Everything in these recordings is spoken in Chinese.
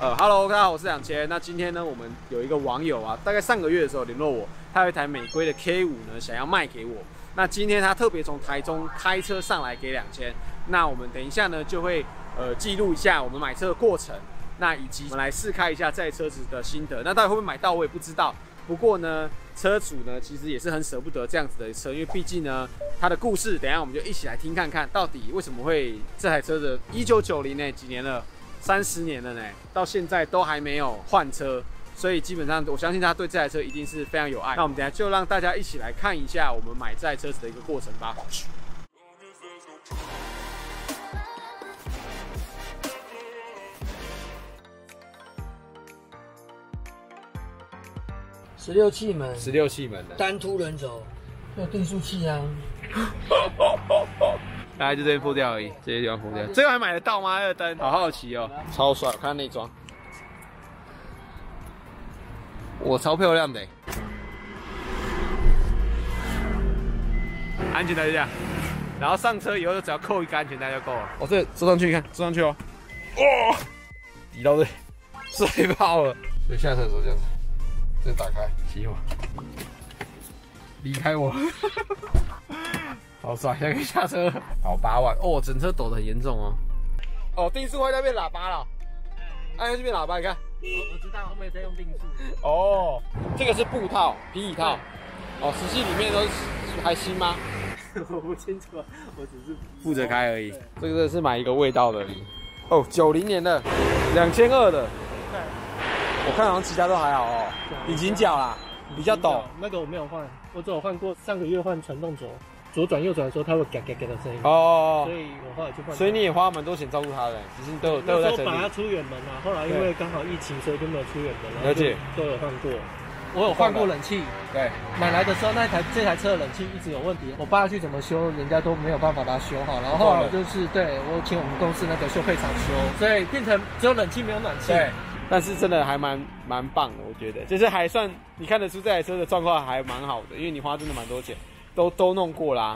Hello， 大家好，我是2000。那今天呢，我们有一个网友啊，大概上个月的时候联络我，他有一台美规的 K5呢，想要卖给我。那今天他特别从台中开车上来给2000。那我们等一下呢，就会记录一下我们买车的过程，那以及我们来试开一下这台车子的心得。那到底会不会买到，我也不知道。不过呢，车主呢其实也是很舍不得这样子的车，因为毕竟呢，它的故事，等一下我们就一起来听看看，到底为什么会这台车的1990呢？几年了？30年了呢，到现在都还没有换车，所以基本上我相信他对这台车一定是非常有爱。那我们等一下就让大家一起来看一下我们买这台车子的一个过程吧。 16气门 ，16气门的单凸轮轴，有定速器啊。 大概就这边破掉而已，这些地方破掉。这个还买得到吗？2灯，好好奇哦，超帅！我看内装，哇，超漂亮的。安全带就这样，然后上车以后就只要扣一个安全带就够了。哦，这坐上去，你看，坐上去哦，哇，抵到这，睡爆了。所以下车的时候这样子，这打开，熄火，离开我。好帅，现在可以下车，好8万哦，整车抖得很严重哦。哦，定速坏掉变喇叭了，按下去变喇叭，你看。 我知道，后面在用定速。 哦，这个是布套、皮椅套。哦，实际里面都是还新吗？ 我不清楚，我只是负责开而已。这个是买一个味道的而已。哦，90年的，2200的。 对。 我看好像其他都还好哦。引擎角啦，比较陡。 那个我没有换，我只有换过上个月换传动轴。左转右转的时候，它会嘎嘎嘎的声音哦， 所以我后来就换。所以你也花蛮多钱照顾它的，只是都有在整理。 把它出远门啊，后来因为刚好疫情，所以就没有出远门。 了解， 都有换过。我有换过冷气， 对， 买来的时候这台车的冷气一直有问题，我爸去怎么修，人家都没有办法把它修好。然后后来我就是对我请我们公司那个修配厂修，所以变成只有冷气没有暖气。 对，但是真的还蛮棒的，我觉得，就是还算你看得出这台车的状况还蛮好的，因为你花真的蛮多钱。都弄过啦。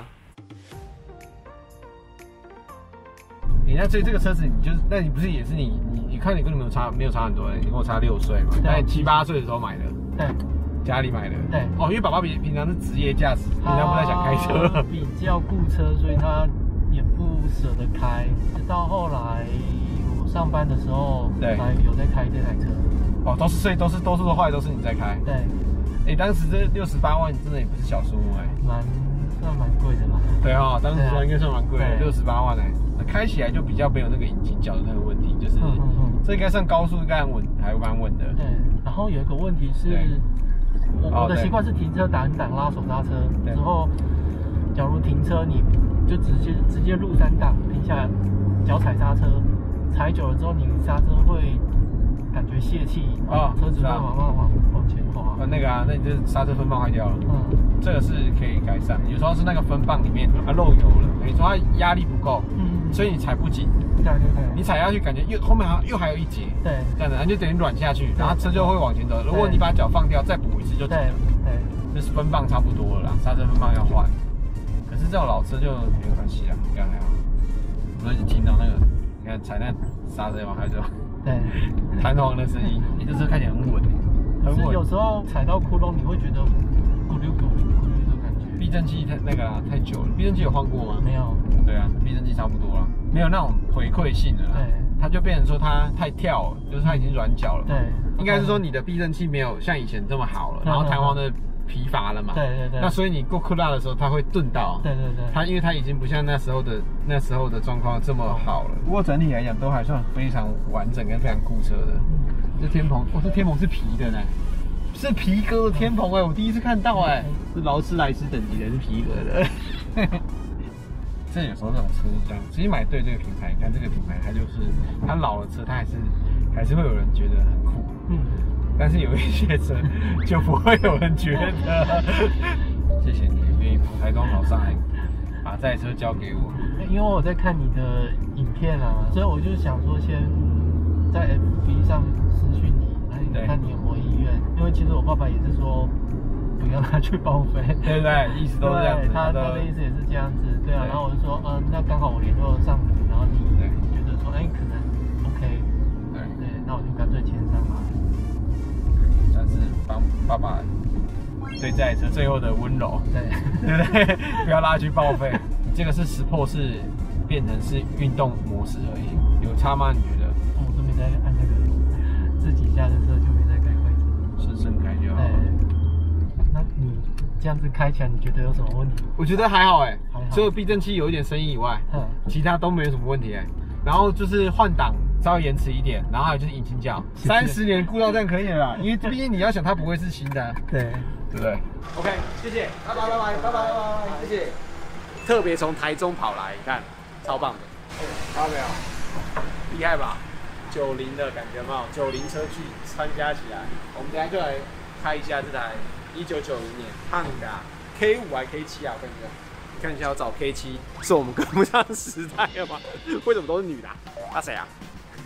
那所以这个车子你就是，那你不是也是你看你跟你没有差很多，你跟我差6岁嘛？在7、8岁的时候买的， 对， 家里买的， 对。 哦，因为爸爸平常是职业驾驶，平常不太想开车， 比较顾车，所以他也不舍得开。直到后来我上班的时候，对，有在开这台车。 哦，所以都是坏，都是你在开。 对。 当时这68万真的也不是小数目算蛮贵的吧？ 对啊，当时应该算蛮贵的，68万开起来就比较没有那个引擎角的那个问题，就是这应该上高速应该还蛮稳的。 对，然后有一个问题是，我的习惯是停车打N档拉手刹车，之后假如停车你就直接入3档停下来，脚踩刹车，踩久了之后你刹车会感觉泄气车子会往前滑。 那个那你这刹车分泵坏掉了。这个是可以改善，有时候是那个分泵里面它漏油了，等于说它压力不够，所以你踩不紧。对，你踩下去感觉后面又还有一节，对，这样子，它就等于软下去，然后车就会往前走。如果你把脚放掉，再补一次就停了。对，就是分泵差不多了啦，刹车分泵要换。可是这种老车就没有关系啦，这样还好。所以你听到那个，你看踩那刹车嘛，还有对弹簧的声音，你这车看起来很稳，很稳。 有时候踩到窟窿，你会觉得咕噜咕噜咕噜的感觉。 避震器太久了，避震器有换过吗？ 没有。 对啊，避震器差不多了，没有那种回馈性的啦。对，它就变成说它太跳了，就是它已经软脚了。对，应该是说你的避震器没有像以前这么好了，然后弹簧的疲乏了嘛。对。那所以你过库拉的时候，它会顿到。对。它因为它已经不像那时候的状况这么好了。不过整体来讲都还算非常完整跟非常顾车的。这天棚，这天棚是皮的呢。是皮革的天棚我第一次看到是劳斯莱斯等级的，是皮革的。这有时候那种车是这样，其实买对这个品牌，你看这个品牌，它就是它老的车，它还是会有人觉得很酷。但是有一些车就不会有人觉得。谢谢你愿意从台中跑上来，把这台车交给我。 因为我在看你的影片啊，所以我就想说先在 FB 上私讯你。看你有没有意愿，因为其实我爸爸也是说不要拿去报废， 对不对？意思都是这样子。 他的意思也是这样子，对啊。然后我就说，那刚好我联络上你，然后你觉得说，可能 OK，对，那我就干脆当爸爸对这台车最后的温柔，对不对？不要拉去报废。你这个是Sport是变成是运动模式而已，有差吗？你觉得？ 我都没在按那个自己家的车就没在开快车， 顺顺开就好。 那你这样子开起来，你觉得有什么问题？ 我觉得还好哎， 还好， 除了避震器有一点声音以外，其他都没有什么问题哎。然后就是换挡稍微延迟一点，然后还有就是引擎角，30年故障这样可以了啦，因为毕竟你要想它不会是新的，对不对 ？OK， 谢谢，拜拜，谢谢。特别从台中跑来，你看，超棒的，看到没有？厉害吧？90的感觉有没有？90车距参加起来，我们等下就来开一下这台1990年Honda K5还 K7啊，我跟你讲。你看一下，要找 K7， 是我们跟不上时代了吗？为什么都是女的？啊谁啊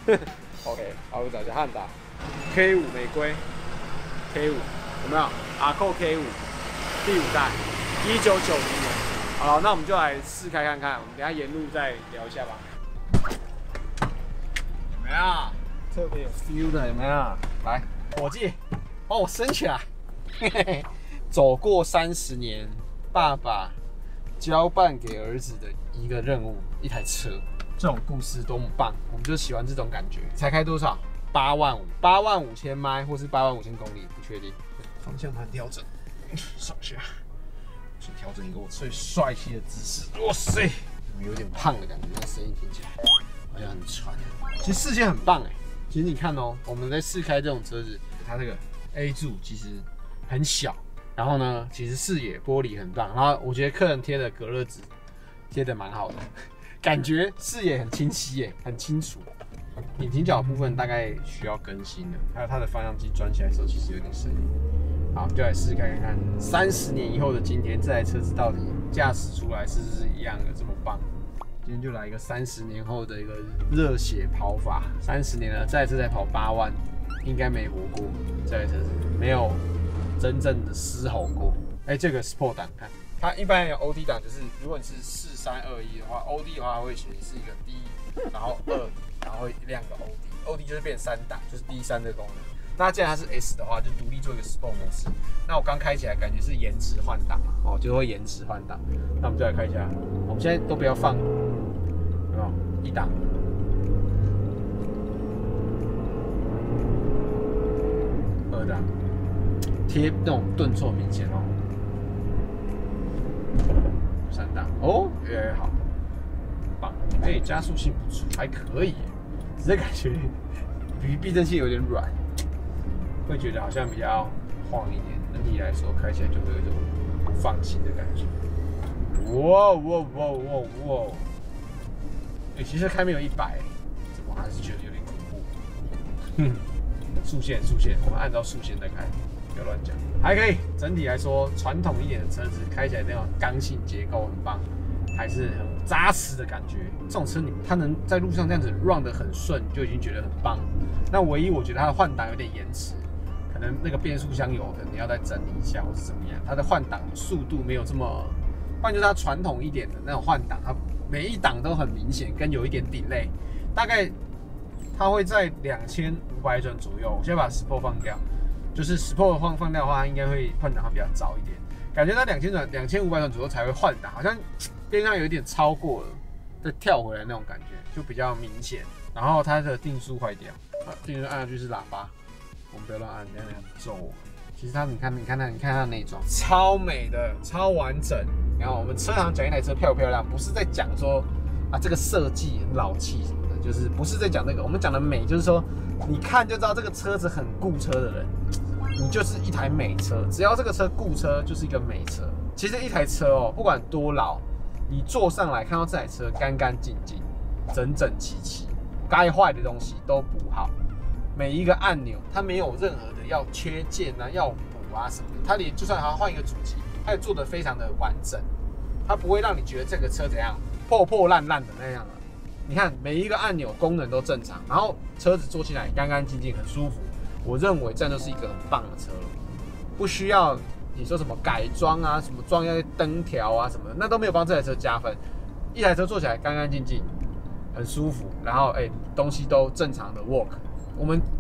？OK， 好，我找一下汉达 K5 玫瑰 K5 有没有？阿扣 K5 第5代1990年。好了，那我们就来试开看看，我们等一下沿路再聊一下吧。有没有？特别有 feel 的有没有？来，伙计，帮我升起来。嘿嘿嘿，走过30年，爸爸交办给儿子的一个任务，一台车，这种故事多么棒！我们就喜欢这种感觉。才开多少？8万5000迈，或是8万5000公里，不确定。方向盘调整，上下，先调整一个我最帅气的姿势。哇塞，有点胖的感觉，那声音听起来好像很喘。其实视线很棒哎。其实你看哦，我们在试开这种车子，它这个 A 柱其实很小。然后呢，其实视野玻璃很棒，然后我觉得客人贴的隔热纸贴的蛮好的，感觉视野很清晰耶，很清楚。引擎角部分大概需要更新的，还有它的方向机转起来的时候其实有点声音。好，就来试看看，30年以后的今天，这台车子到底驾驶出来是不是一样的这么棒？今天就来一个30年后的一个热血跑法。30年了，这台车才跑8万，应该没活过。这台车子没有真正的嘶吼过。这个 Sport 档看，它一般有 OD 档，就是如果你是4321的话 ，OD 的话它会显示一个 D， 然后2，然后会亮个 OD，OD 就是变3档，就是 D3的功能。那既然它是 S 的话，就独立做一个 Sport 模式。那我刚开起来感觉是延迟换挡哦，就会延迟换挡。那我们就来看一下，我们现在都不要放，有没有？1档。2档。贴那种顿挫明显哦，3档哦，越来越好，棒！加速性不错，还可以，只是感觉比避震器有点软，会觉得好像比较晃一点。整体来说，开起来就会有一种不放心的感觉。哇！其实开没有100，怎么还是觉得有点恐怖？速限，我们按照速限再开。不要乱讲，还可以。整体来说，传统一点的车子开起来那种刚性结构很棒，还是很扎实的感觉。这种车它能在路上这样子 run 得很顺，就已经觉得很棒。那唯一我觉得它的换挡有点延迟，可能那个变速箱有的你要再整理一下，或是怎么样。它的换挡速度没有这么，不然就是它传统一点的那种换挡，它每一档都很明显，跟有一点delay，大概它会在2500转左右。我先把 Sport 放掉。就是 Sport 放掉的话，应该会换挡会比较早一点。感觉到2000转、2500转左右才会换挡，好像边上有一点超过了，再跳回来那种感觉，就比较明显。然后它的定速坏掉，定速按下去是喇叭，我们不要乱按，这样很皱。其实它，你看它的内装超美的，超完整。然后我们车行讲一台车漂不漂亮，不是在讲说啊这个设计很老气什么的，就是不是在讲那个。我们讲的美，就是说你看就知道这个车子很顾车的人。你就是一台美车，只要这个车顾车，就是一个美车。其实一台车哦，不管多老，你坐上来看到这台车干干净净、整整齐齐，该坏的东西都补好，每一个按钮它没有任何的要缺件啊、要补啊什么的。它连就算它换一个主机，它也做得非常的完整，它不会让你觉得这个车怎样破破烂烂的那样了。你看每一个按钮功能都正常，然后车子坐起来干干净净，很舒服。我认为这样就是一个很棒的车了，不需要你说什么改装啊、什么装一些灯条啊什么的，那都没有帮这台车加分。一台车坐起来干干净净，很舒服，然后东西都正常的 work。我们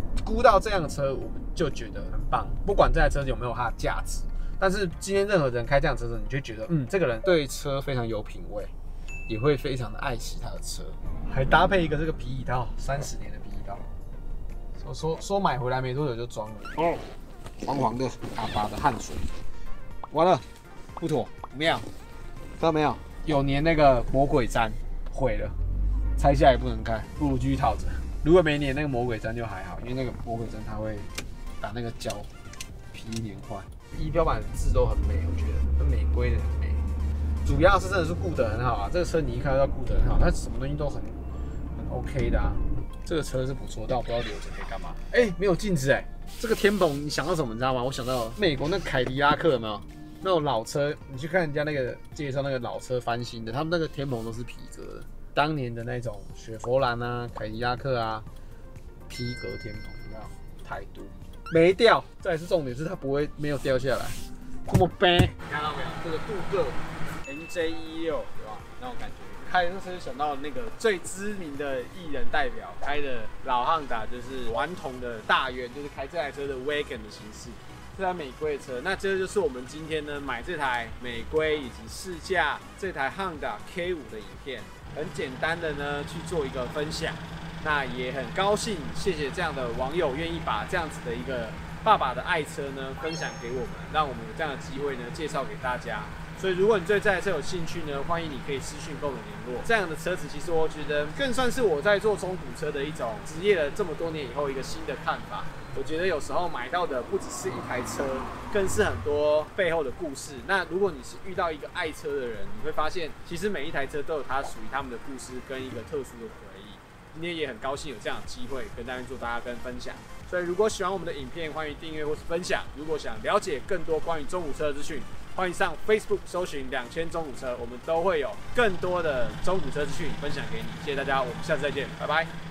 估到这样的车，我们就觉得很棒。不管这台车有没有它的价值，但是今天任何人开这样的车子，你就觉得，这个人对车非常有品味，也会非常的爱惜他的车，还搭配一个这个皮椅套，30年的皮椅套。说买回来没多久就装了，哦，黄黄的，阿爸的汗水，完了，不妥，怎么样？看到没有？有粘那个魔鬼毡，毁了，拆下也不能开，不如继续套着。如果没粘那个魔鬼毡就还好，因为那个魔鬼毡它会把那个胶皮粘坏。仪表板的字都很美，我觉得很美规的很美。主要是真的是顾得很好啊，这个车你一看到顾得很好，它什么东西都很 OK 的啊。这个车是不错，但我不知道留着可以干嘛。没有镜子这个天棚你想到什么？你知道吗？我想到美国那凯迪拉克有没有？那种老车，你去看人家那个介绍那个老车翻新的，他们那个天棚都是皮革的。当年的那种雪佛兰啊、凯迪拉克啊，皮革天棚有没有？态度没掉，再来是重点是它没有掉下来，这么悲。看到没有？这个镀铬 NJ16对吧？那种感觉。开那车就想到那个最知名的艺人代表开的老汉达，就是顽童的大渊，就是开这台车的 Wagon 的形式，这台美规的车。那这就是我们今天呢买这台美规以及试驾这台 Honda K5的影片，很简单的呢去做一个分享。那也很高兴，谢谢这样的网友愿意把这样子的一个爸爸的爱车呢分享给我们，让我们有这样的机会呢介绍给大家。所以如果你对这台车有兴趣呢，欢迎你可以私讯跟我们联络。这样的车子其实我觉得更算是我在做中古车的一种职业了这么多年以后一个新的看法。我觉得有时候买到的不只是一台车，更是很多背后的故事。那如果你是遇到一个爱车的人，你会发现其实每一台车都有它属于他们的故事跟一个特殊的回忆。今天也很高兴有这样的机会跟大家跟分享。所以如果喜欢我们的影片，欢迎订阅或是分享。如果想了解更多关于中古车的资讯，欢迎上 Facebook 搜寻2000中古车，我们都会有更多的中古车资讯分享给你。谢谢大家，我们下次再见，拜拜。